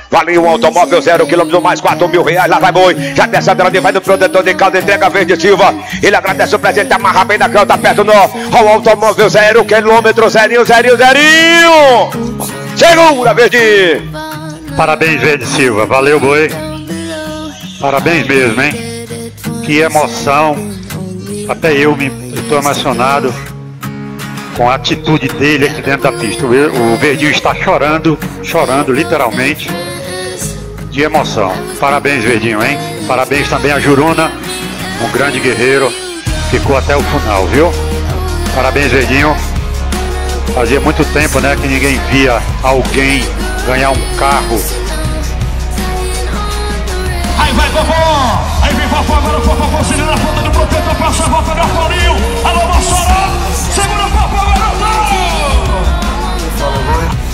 Valeu, um automóvel 0 km mais R$4.000. Lá vai boi. Já desce a grande, vai no protetor de caldo, entrega verde Silva. Ele agradece o presente, amarra bem na canta, perto no. Ó, o automóvel 0 km, zerinho. Segura, verde. Parabéns, Verde Silva. Valeu, boi. Parabéns mesmo, hein? Que emoção. Até eu estou emocionado com a atitude dele aqui dentro da pista. O Verdinho está chorando literalmente, de emoção. Parabéns, Verdinho, hein? Parabéns também a Juruna, um grande guerreiro, ficou até o final, viu? Parabéns, Verdinho. Fazia muito tempo, né, que ninguém via alguém ganhar um carro. Aí vai Vovó! Aí vem Vovó, agora o Vovó conseguindo na ponta do protetor, passa a volta do Arpolinho. Alô, Mossoró! Segura o Vovó, garoto!